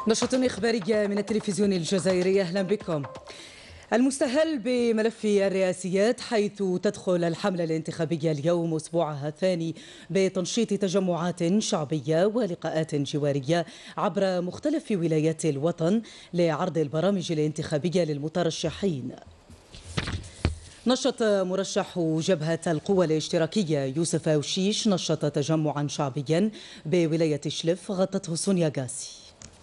نشرة إخبارية من التلفزيون الجزائري، أهلا بكم. المستهل بملف الرئاسيات، حيث تدخل الحملة الانتخابية اليوم أسبوعها الثاني بتنشيط تجمعات شعبية ولقاءات جوارية عبر مختلف ولايات الوطن لعرض البرامج الانتخابية للمترشحين. نشط مرشح جبهة القوى الاشتراكية يوسف أوشيش نشط تجمعا شعبيا بولاية شلف غطته سونيا غاسي.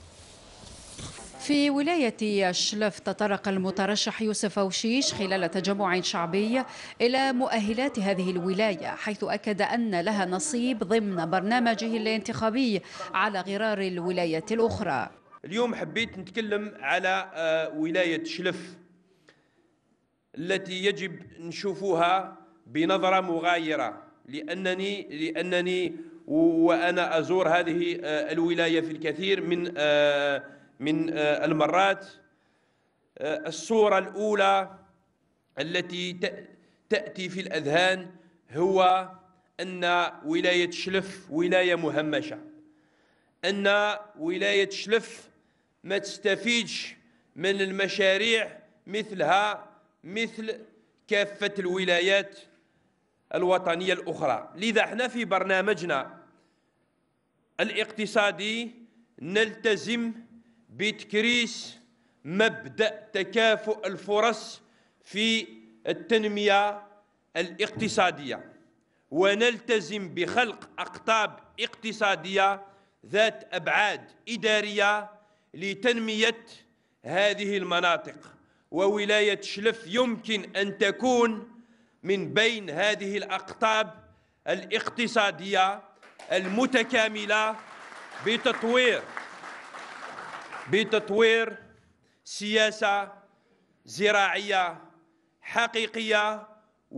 في ولاية شلف تطرق المترشح يوسف أوشيش خلال تجمع شعبي إلى مؤهلات هذه الولاية، حيث أكد أن لها نصيب ضمن برنامجه الانتخابي على غرار الولايات الأخرى. اليوم حبيت نتكلم على ولاية شلف التي يجب نشوفها بنظرة مغايرة، لأنني وأنا أزور هذه الولاية في الكثير من المرات. الصورة الأولى التي تأتي في الأذهان هو أن ولاية شلف ولاية مهمشة، أن ولاية شلف ما تستفيدش من المشاريع مثل كافة الولايات الوطنية الأخرى. لذا احنا في برنامجنا الاقتصادي نلتزم بتكريس مبدأ تكافؤ الفرص في التنمية الاقتصادية، ونلتزم بخلق أقطاب اقتصادية ذات أبعاد إدارية لتنمية هذه المناطق. وولاية شلف يمكن أن تكون من بين هذه الأقطاب الاقتصادية المتكاملة بتطوير سياسة زراعية حقيقية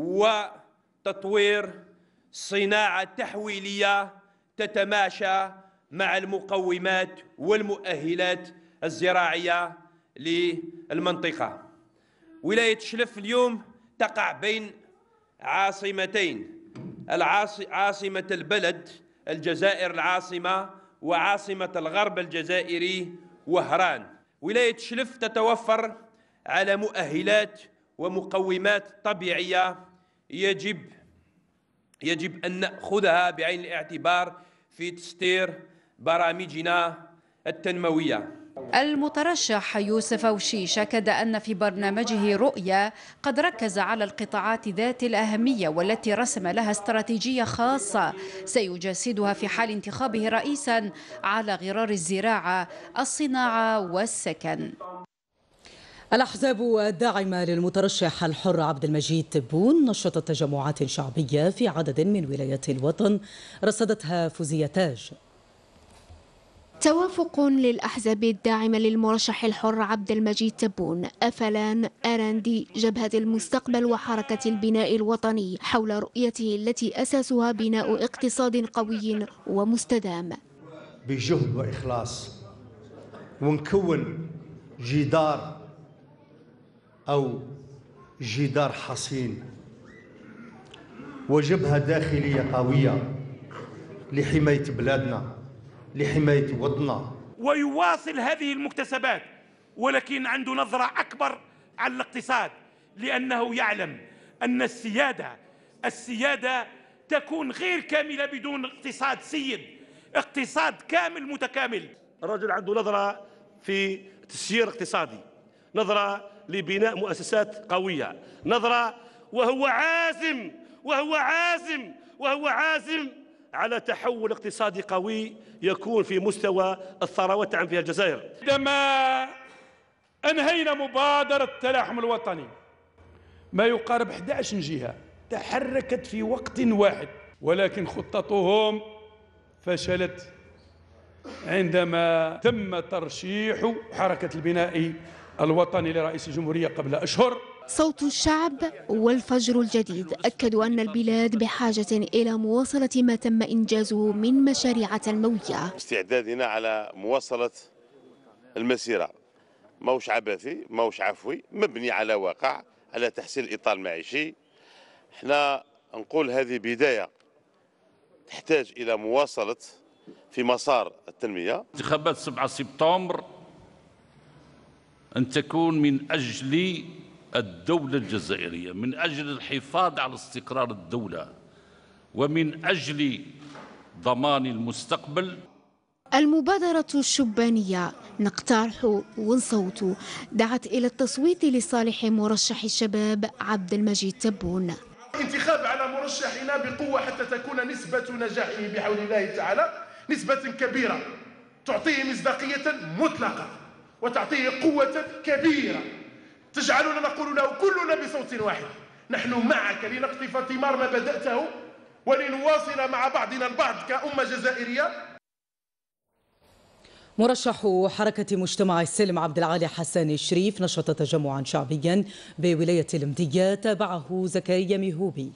وتطوير صناعة تحويلية تتماشى مع المقومات والمؤهلات الزراعية للمنطقة. ولاية شلف اليوم تقع بين عاصمتين، عاصمة البلد الجزائر العاصمة وعاصمة الغرب الجزائري وهران. ولاية شلف تتوفر على مؤهلات ومقومات طبيعية يجب أن نأخذها بعين الاعتبار في تسطير برامجنا التنموية. المترشح يوسف أوشيش أكد أن في برنامجه رؤية قد ركز على القطاعات ذات الأهمية والتي رسم لها استراتيجية خاصة سيجسدها في حال انتخابه رئيسا على غرار الزراعة، الصناعة والسكن. الأحزاب الداعمة للمترشح الحر عبد المجيد تبون نشطت تجمعات شعبية في عدد من ولايات الوطن رصدتها فوزية تاج. توافق للأحزاب الداعمة للمرشح الحر عبد المجيد تبون، أفلان، أرندي، جبهة المستقبل وحركة البناء الوطني حول رؤيته التي أساسها بناء اقتصاد قوي ومستدام. بجهد وإخلاص ونكون جدار حصين وجبهة داخلية قوية لحماية بلادنا، لحماية وطننا. ويواصل هذه المكتسبات، ولكن عنده نظرة أكبر على الاقتصاد، لأنه يعلم أن السيادة تكون غير كاملة بدون اقتصاد سيد، اقتصاد كامل متكامل. الرجل عنده نظرة في تسيير اقتصادي، نظرة لبناء مؤسسات قوية، نظرة وهو عازم على تحول اقتصادي قوي يكون في مستوى الثروات عن فيها الجزائر. عندما أنهينا مبادرة التلاحم الوطني ما يقارب 11 جهة تحركت في وقت واحد، ولكن خطتهم فشلت عندما تم ترشيح حركة البناء الوطني لرئيس الجمهورية قبل أشهر. صوت الشعب والفجر الجديد أكدوا أن البلاد بحاجة إلى مواصلة ما تم إنجازه من مشاريع تنموية. استعدادنا على مواصلة المسيرة موش عبثي، موش عفوي، مبني على واقع، على تحسين الإطار المعيشي. احنا نقول هذه بداية تحتاج إلى مواصلة في مسار التنمية. انتخابات 7 سبتمبر أن تكون من أجل الدولة الجزائرية، من أجل الحفاظ على استقرار الدولة، ومن أجل ضمان المستقبل. المبادرة الشبانية نقترح ونصوت دعت إلى التصويت لصالح مرشح الشباب عبد المجيد تبون. انتخاب على مرشحنا بقوة حتى تكون نسبة نجاحه بحول الله تعالى نسبة كبيرة تعطيه مصداقية مطلقة وتعطيه قوة كبيرة تجعلنا نقول له كلنا بصوت واحد: نحن معك لنقطف ثمار ما بدأته ولنواصل مع بعضنا البعض كأمة جزائرية. مرشح حركة مجتمع السلم عبد العالي حسن الشريف نشط تجمعا شعبيا بولاية المدية تابعه زكريا ميهوبي.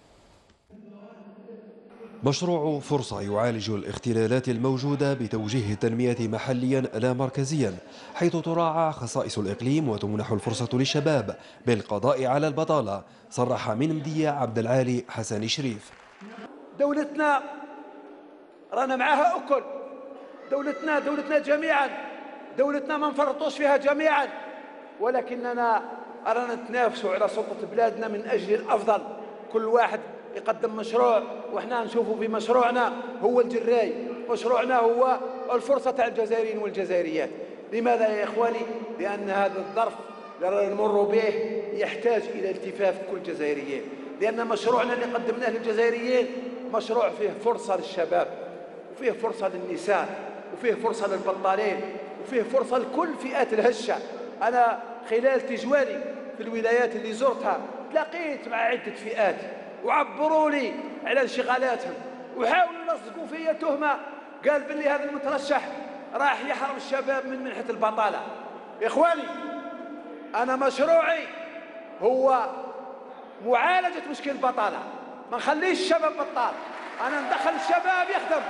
مشروع فرصة يعالج الاختلالات الموجودة بتوجيه التنمية محليا لا مركزيا، حيث تراعى خصائص الإقليم وتمنح الفرصة للشباب بالقضاء على البطالة، صرح من مدية عبد العالي حسن الشريف. دولتنا رانا معها أكل، دولتنا جميعا، دولتنا ما نفرطوش فيها جميعا، ولكننا رانا نتنافسوا على سلطة بلادنا من أجل الأفضل. كل واحد يقدم مشروع وإحنا نشوفوا في مشروعنا هو الجراي، مشروعنا هو الفرصة تاع الجزائريين والجزائريات. لماذا يا إخواني؟ لأن هذا الظرف اللي نمر به يحتاج إلى التفاف كل الجزائريين، لأن مشروعنا اللي قدمناه للجزائريين مشروع فيه فرصة للشباب، وفيه فرصة للنساء، وفيه فرصة للبطالين، وفيه فرصة لكل فئات الهشة. أنا خلال تجوالي في الولايات اللي زرتها تلاقيت مع عدة فئات وعبروا لي على انشغالاتهم وحاولوا يلصقوا فيا تهمة، قال باللي هذا المترشح راح يحرم الشباب من منحة البطالة. يا إخواني، أنا مشروعي هو معالجة مشكل البطالة، ما نخليش الشباب بطال، أنا ندخل الشباب يخدم.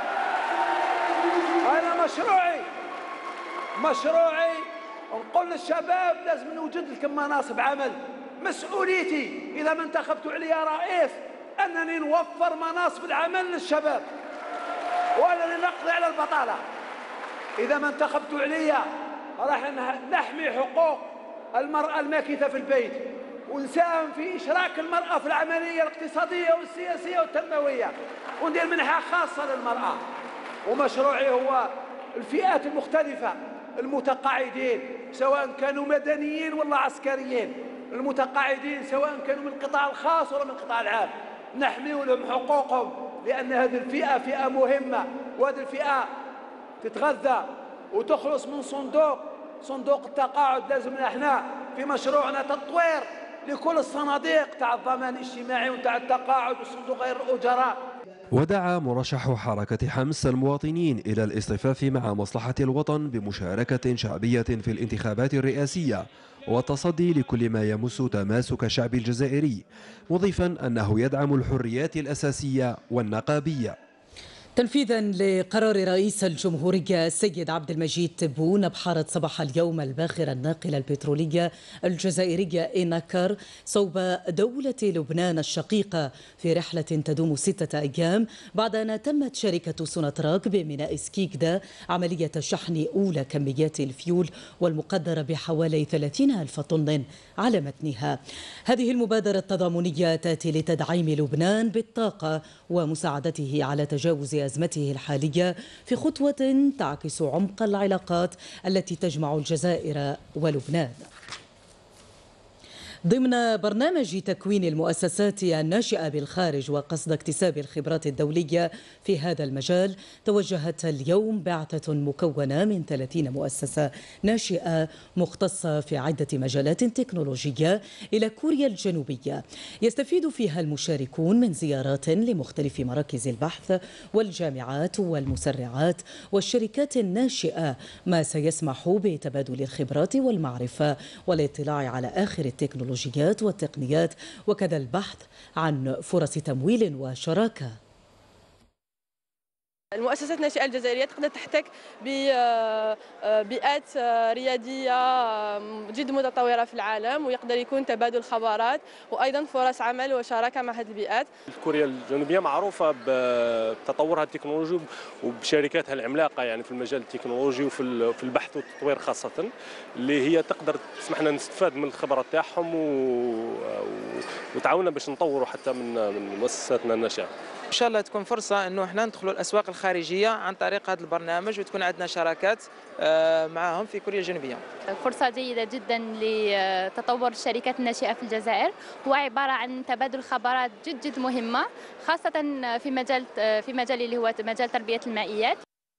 أنا مشروعي نقول للشباب لازم نوجد لكم مناصب عمل. مسؤوليتي إذا ما انتخبتوا عليا رئيس أنني نوفر مناصب العمل للشباب وأنني نقضي على البطالة. إذا ما انتخبتوا عليا راح نحمي حقوق المرأة الماكثة في البيت ونساهم في إشراك المرأة في العملية الاقتصادية والسياسية والتنموية وندير منحة خاصة للمرأة. ومشروعي هو الفئات المختلفة، المتقاعدين سواء كانوا مدنيين ولا عسكريين، المتقاعدين سواء كانوا من القطاع الخاص ولا من القطاع العام، نحميوا لهم حقوقهم، لأن هذه الفئة فئة مهمة، وهذه الفئة تتغذى وتخلص من صندوق التقاعد. لازمنا احنا في مشروعنا تطوير لكل الصناديق تاع الضمان الاجتماعي وتاع التقاعد وصندوق غير الأجراء. ودعا مرشح حركة حمص المواطنين إلى الاصطفاف مع مصلحة الوطن بمشاركة شعبية في الانتخابات الرئاسية والتصدي لكل ما يمس تماسك الشعب الجزائري، مضيفا أنه يدعم الحريات الأساسية والنقابية. تنفيذا لقرار رئيس الجمهورية السيد عبد المجيد تبون أبحرت صباح اليوم الباخرة الناقلة البترولية الجزائرية إناكر صوب دولة لبنان الشقيقة في رحلة تدوم 6 أيام بعد أن تمت شركة سوناتراك بميناء سكيكدا عملية شحن أولى كميات الفيول والمقدرة بحوالي 30,000 طن على متنها. هذه المبادرة التضامنية تأتي لتدعيم لبنان بالطاقة ومساعدته على تجاوز أزمته الحالية في خطوة تعكس عمق العلاقات التي تجمع الجزائر ولبنان. ضمن برنامج تكوين المؤسسات الناشئة بالخارج وقصد اكتساب الخبرات الدولية في هذا المجال، توجهت اليوم بعثة مكونة من 30 مؤسسة ناشئة مختصة في عدة مجالات تكنولوجية إلى كوريا الجنوبية. يستفيد فيها المشاركون من زيارات لمختلف مراكز البحث والجامعات والمسرعات والشركات الناشئة، ما سيسمح بتبادل الخبرات والمعرفة والاطلاع على آخر التكنولوجيات والتقنيات وكذا البحث عن فرص تمويل وشراكة. المؤسسات الناشئة الجزائرية تقدر تحتك ببيئات ريادية جد متطورة في العالم، ويقدر يكون تبادل خبرات وأيضا فرص عمل وشراكة مع هذه البيئات. كوريا الجنوبية معروفة بتطورها التكنولوجي وبشركاتها العملاقة يعني في المجال التكنولوجي وفي البحث والتطوير خاصة، اللي هي تقدر تسمح لنا نستفاد من الخبرة تاعهم وتعاوننا باش نطوروا حتى من مؤسساتنا الناشئة. ان شاء الله تكون فرصه انه احنا ندخلوا الاسواق الخارجيه عن طريق هذا البرنامج، وتكون عندنا شراكات معهم في كوريا الجنوبيه. فرصه جيده جدا لتطور الشركات الناشئه في الجزائر، هو عباره عن تبادل خبرات جد مهمه، خاصه في مجال اللي هو مجال تربيه المائيات.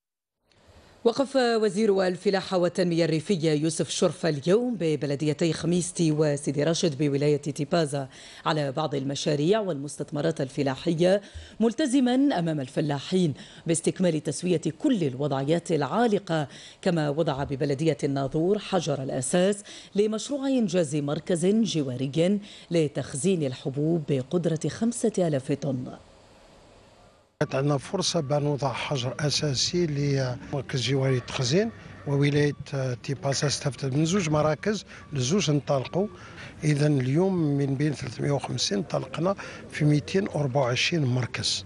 وقف وزير الفلاحة والتنمية الريفية يوسف شرفة اليوم ببلديتي خميستي وسيدي راشد بولاية تيبازا على بعض المشاريع والمستثمرات الفلاحية، ملتزما أمام الفلاحين باستكمال تسوية كل الوضعيات العالقة، كما وضع ببلدية الناظور حجر الأساس لمشروع إنجاز مركز جواري لتخزين الحبوب بقدرة 5000 طن. عندنا فرصة بأن نوضع حجر أساسي لمركز جواري التخزين، وولاية تيبازا استفدت من 2 مراكز لزوج انطلقوا. إذا اليوم من بين 350 انطلقنا في 224 مركز،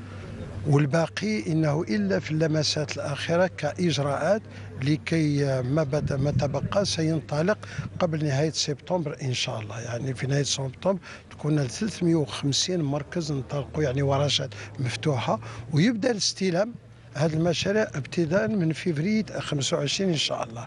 والباقي إنه إلا في اللمسات الأخيرة كإجراءات لكي ما تبقى سينطلق قبل نهاية سبتمبر إن شاء الله. يعني في نهاية سبتمبر تكون 350 مركز انطلقوا، يعني ورشات مفتوحة، ويبدأ الاستلام هذه المشاريع ابتداء من فبراير 25 إن شاء الله.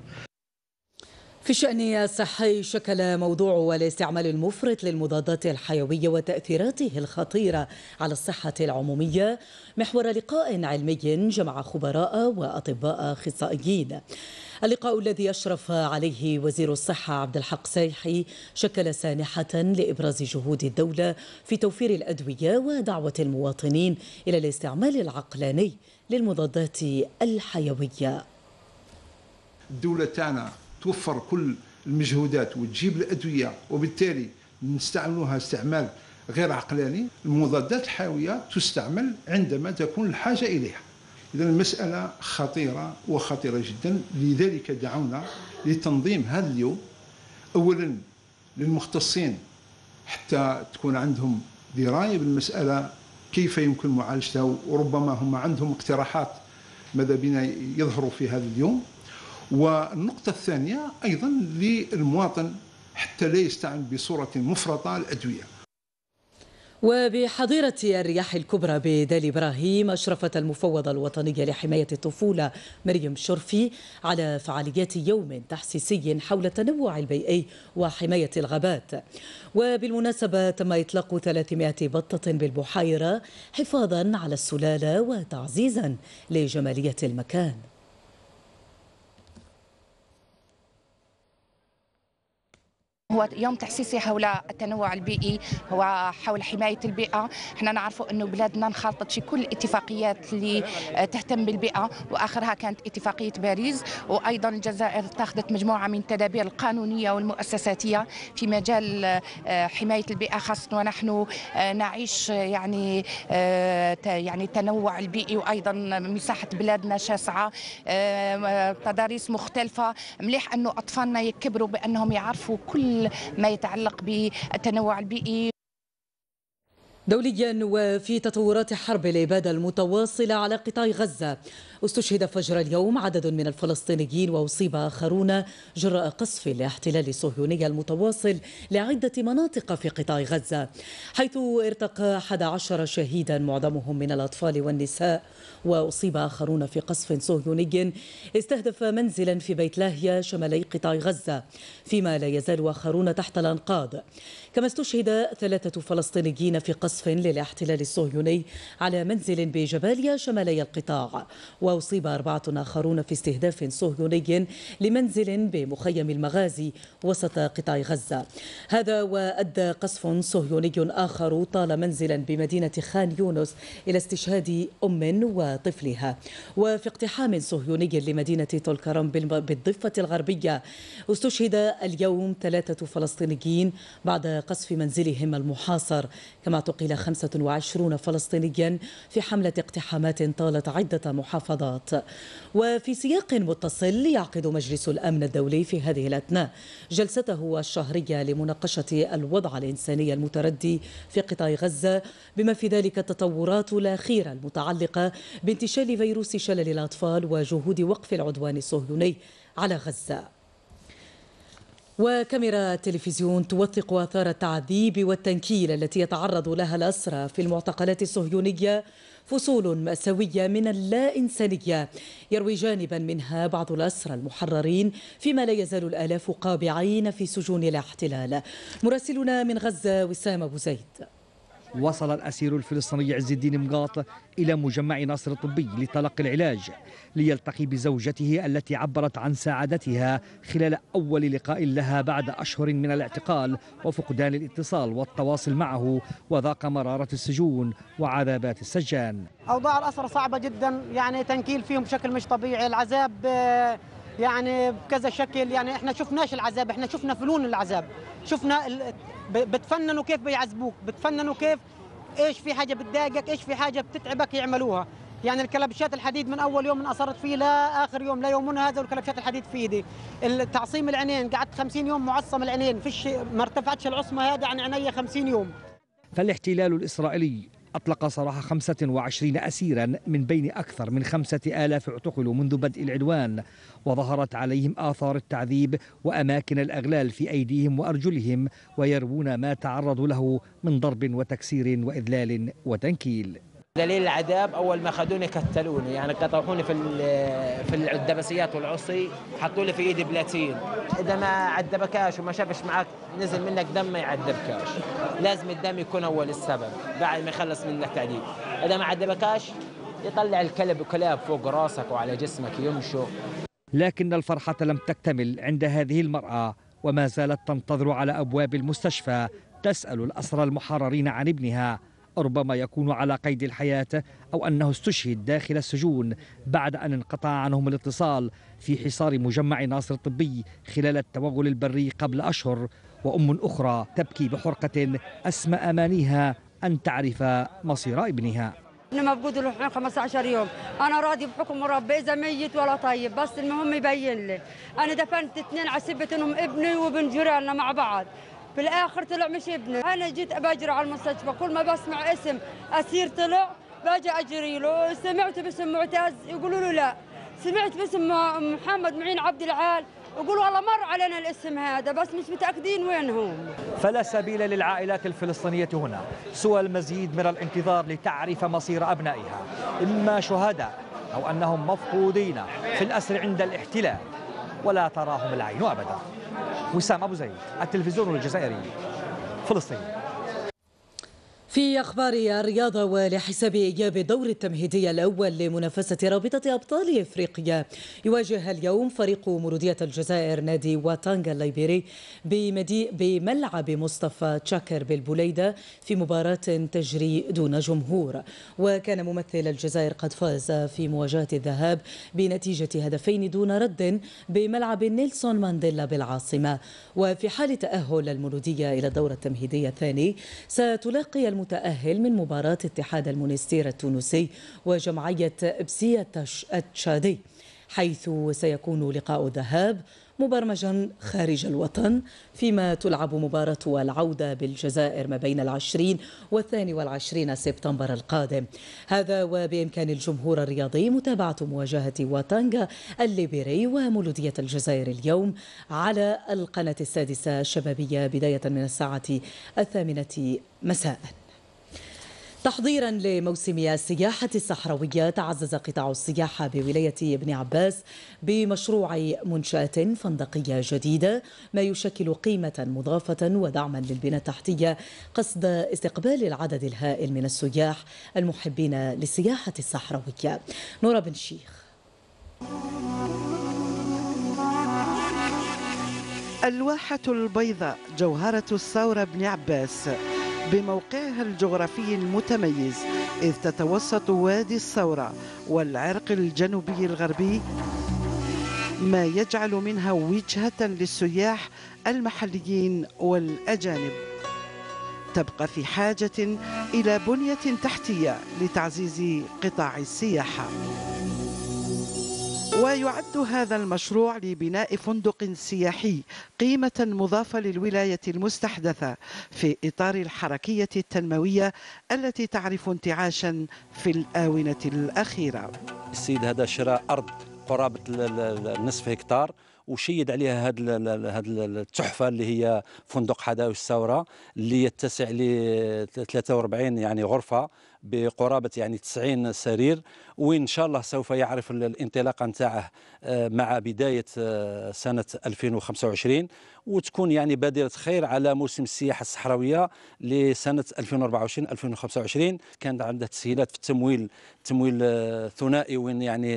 في الشأن الصحي، شكل موضوع الاستعمال المفرط للمضادات الحيوية وتأثيراته الخطيرة على الصحة العمومية محور لقاء علمي جمع خبراء وأطباء أخصائيين. اللقاء الذي أشرف عليه وزير الصحة عبد الحق سايحي شكل سانحة لإبراز جهود الدولة في توفير الأدوية ودعوة المواطنين إلى الاستعمال العقلاني للمضادات الحيوية. الدولة تاعنا توفر كل المجهودات وتجيب الأدوية، وبالتالي نستعملوها استعمال غير عقلاني. المضادات الحيوية تستعمل عندما تكون الحاجة إليها. إذا المسألة خطيرة وخطيرة جدا، لذلك دعونا لتنظيم هذا اليوم أولا للمختصين حتى تكون عندهم دراية بالمسألة كيف يمكن معالجتها، وربما هم عندهم اقتراحات ماذا بنا يظهروا في هذا اليوم. والنقطة الثانية أيضا للمواطن حتى لا يستعمل بصورة مفرطة الأدوية. وبحظيرة الرياح الكبرى بدال إبراهيم، أشرفت المفوضة الوطنية لحماية الطفولة مريم شرفي على فعاليات يوم تحسيسي حول التنوع البيئي وحماية الغابات. وبالمناسبة تم إطلاق 300 بطة بالبحيرة حفاظا على السلالة وتعزيزا لجمالية المكان. هو يوم تحسيسي حول التنوع البيئي، هو حول حماية البيئة. احنا نعرفوا انه بلادنا انخرطت في كل الاتفاقيات اللي تهتم بالبيئة، واخرها كانت اتفاقية باريس، وايضا الجزائر اتخذت مجموعة من التدابير القانونية والمؤسساتية في مجال حماية البيئة، خاصة ونحن نعيش يعني التنوع البيئي، وايضا مساحة بلادنا شاسعة، تضاريس مختلفة. مليح انه اطفالنا يكبروا بانهم يعرفوا كل ما يتعلق بالتنوع البيئي. دوليا، وفي تطورات حرب الإبادة المتواصلة على قطاع غزة، استشهد فجر اليوم عدد من الفلسطينيين وأصيب آخرون جراء قصف الاحتلال الصهيوني المتواصل لعدة مناطق في قطاع غزة، حيث ارتقى 11 شهيدا معظمهم من الأطفال والنساء، وأصيب آخرون في قصف صهيوني استهدف منزلا في بيت لاهيا شمالي قطاع غزة، فيما لا يزال آخرون تحت الأنقاض. كما استشهد 3 فلسطينيين في قصف للاحتلال الصهيوني على منزل بجباليا شمالي القطاع، وأصيب 4 آخرون في استهداف صهيوني لمنزل بمخيم المغازي وسط قطاع غزة. هذا وأدى قصف صهيوني آخر طال منزلا بمدينة خان يونس إلى استشهاد أم وطفلها. وفي اقتحام صهيوني لمدينة طولكرم بالضفة الغربية، استشهد اليوم 3 فلسطينيين بعد قصف منزلهم المحاصر. كما اعتقل اعتقل 25 فلسطينيا في حملة اقتحامات طالت عدة محافظات. وفي سياق متصل يعقد مجلس الأمن الدولي في هذه الأثناء جلسته الشهرية لمناقشة الوضع الإنساني المتردي في قطاع غزة، بما في ذلك التطورات الأخيرة المتعلقة بانتشال فيروس شلل الأطفال وجهود وقف العدوان الصهيوني على غزة. وكاميرا التلفزيون توثق آثار التعذيب والتنكيل التي يتعرض لها الأسرى في المعتقلات الصهيونية، فصول مأساوية من اللا إنسانية يروي جانبا منها بعض الأسرى المحررين، فيما لا يزال الآلاف قابعين في سجون الاحتلال. مراسلنا من غزة وسام أبو زيد. وصل الأسير الفلسطيني عز الدين مقاط إلى مجمع ناصر الطبي لتلقي العلاج، ليلتقي بزوجته التي عبرت عن سعادتها خلال أول لقاء لها بعد أشهر من الاعتقال وفقدان الاتصال والتواصل معه، وذاق مرارة السجون وعذابات السجان. أوضاع الأسرى صعبة جدا، يعني تنكيل فيهم بشكل مش طبيعي، العذاب يعني بكذا شكل، يعني احنا شفناش العذاب، احنا شفنا فنون العذاب، شفنا بتفننوا كيف بيعذبوك، بتفننوا كيف ايش في حاجه بتضايقك، ايش في حاجه بتتعبك يعملوها. يعني الكلبشات الحديد من اول يوم انأثرت فيه لاخر يوم، لا يومنا هذا والكلبشات الحديد في ايدي. تعصيم العينين، قعدت 50 يوم معصم العينين، فيش ما ارتفعتش العصمه هذا عن عيني 50 يوم. فالاحتلال الإسرائيلي أطلق سراح 25 أسيرا من بين أكثر من 5000 اعتقلوا منذ بدء العدوان، وظهرت عليهم آثار التعذيب وأماكن الأغلال في أيديهم وأرجلهم، ويروون ما تعرضوا له من ضرب وتكسير وإذلال وتنكيل. دليل العذاب اول ما اخذوني كتلوني، يعني قطعوني في الدبسيات والعصي، حطوا لي في ايدي بلاتين. اذا ما عذبكاش وما شافش معك نزل منك دم ما يعذبكاش، لازم الدم يكون اول السبب بعد ما يخلص منك تعذيب. اذا ما عذبكاش يطلع الكلب وكلاب فوق راسك وعلى جسمك يمشوا. لكن الفرحة لم تكتمل عند هذه المرأة، وما زالت تنتظر على أبواب المستشفى تسأل الأسرى المحررين عن ابنها، ربما يكون على قيد الحياة أو أنه استشهد داخل السجون بعد أن انقطع عنهم الاتصال في حصار مجمع ناصر الطبي خلال التوغل البري قبل أشهر. وأم أخرى تبكي بحرقة أسمى أمانيها أن تعرف مصير ابنها. أنا مفقود له 15 يوم، أنا راضي بحكم ربي إذا ميت ولا طيب، بس المهم يبين لي. أنا دفنت 2 على سبة إنهم ابني وبن جيراننا مع بعض، في الآخر طلع مش ابني. أنا جيت بجري على المستشفى، كل ما بسمع اسم أسير طلع باجي أجري له. سمعت باسم معتز يقولوا له لا، سمعت باسم محمد معين عبد العال يقولوا والله مر علينا الاسم هذا، بس مش متأكدين وين هم. فلا سبيل للعائلات الفلسطينية هنا سوى المزيد من الانتظار لتعرف مصير أبنائها، إما شهداء أو أنهم مفقودين في الأسر عند الاحتلال ولا تراهم العين أبدا. وسام أبو زيد، التلفزيون الجزائري، فلسطين. في أخبار الرياضة، ولحساب إياب الدور التمهيدي الأول لمنافسة رابطة أبطال إفريقيا، يواجه اليوم فريق مولودية الجزائر نادي واتانغا الليبيري بملعب مصطفى تشاكر بالبوليدة في مباراة تجري دون جمهور. وكان ممثل الجزائر قد فاز في مواجهة الذهاب بنتيجة 2 دون رد بملعب نيلسون مانديلا بالعاصمة. وفي حال تأهل المولودية إلى الدور التمهيدي الثاني، ستلاقي المتأهل من مباراة اتحاد المونستير التونسي وجمعية بسية التشادي، حيث سيكون لقاء الذهاب مبرمجا خارج الوطن، فيما تلعب مباراة العودة بالجزائر ما بين 20 و22 سبتمبر القادم. هذا وبإمكان الجمهور الرياضي متابعة مواجهة واتانغا الليبيري ومولودية الجزائر اليوم على القناة السادسة الشبابية بداية من الساعة 8 مساء. تحضيرا لموسم السياحة الصحراوية، تعزز قطاع السياحة بولاية ابن عباس بمشروع منشأة فندقية جديدة، ما يشكل قيمة مضافة ودعما للبنى التحتية قصد استقبال العدد الهائل من السياح المحبين للسياحة الصحراوية. نورا بن شيخ. الواحة البيضاء جوهرة الثورة بن عباس بموقعها الجغرافي المتميز، إذ تتوسط وادي الثورة والعرق الجنوبي الغربي، ما يجعل منها وجهة للسياح المحليين والأجانب. تبقى في حاجة إلى بنية تحتية لتعزيز قطاع السياحة. ويعد هذا المشروع لبناء فندق سياحي قيمة مضافة للولاية المستحدثة في إطار الحركية التنموية التي تعرف انتعاشا في الآونة الأخيرة. السيد هذا شراء أرض قرابة نصف هكتار وشيد عليها هذه التحفة اللي هي فندق حدائق الثورة اللي يتسع ل 43 يعني غرفة بقرابة يعني 90 سرير، وإن شاء الله سوف يعرف الانطلاقة نتاعه مع بداية سنة 2025 وتكون يعني بادرة خير على موسم السياحة الصحراوية لسنة 2024-2025. كان عنده تسهيلات في تمويل ثنائي، وين يعني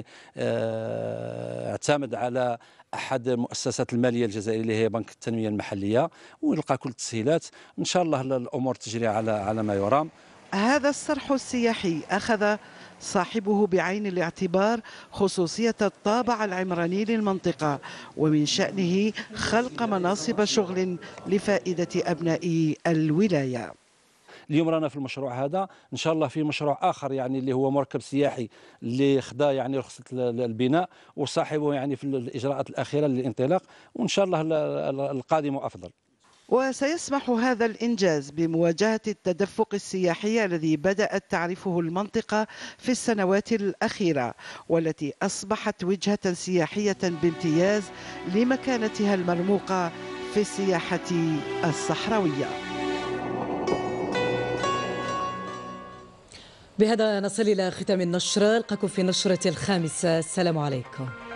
اعتمد على أحد المؤسسات المالية الجزائرية اللي هي بنك التنمية المحلية، ويلقى كل التسهيلات. إن شاء الله الأمور تجري على ما يرام. هذا الصرح السياحي أخذ صاحبه بعين الاعتبار خصوصية الطابع العمراني للمنطقة، ومن شأنه خلق مناصب شغل لفائدة أبناء الولاية. اليوم رانا في المشروع هذا، ان شاء الله في مشروع اخر يعني اللي هو مركب سياحي اللي خدا يعني رخصه البناء وصاحبه يعني في الاجراءات الاخيره للانطلاق، وان شاء الله القادم افضل. وسيسمح هذا الإنجاز بمواجهة التدفق السياحي الذي بدأت تعرفه المنطقة في السنوات الأخيرة، والتي أصبحت وجهة سياحية بامتياز لمكانتها المرموقة في السياحة الصحراوية. بهذا نصل إلى ختام النشرة، ألقاكم في نشرة الخامسة. السلام عليكم.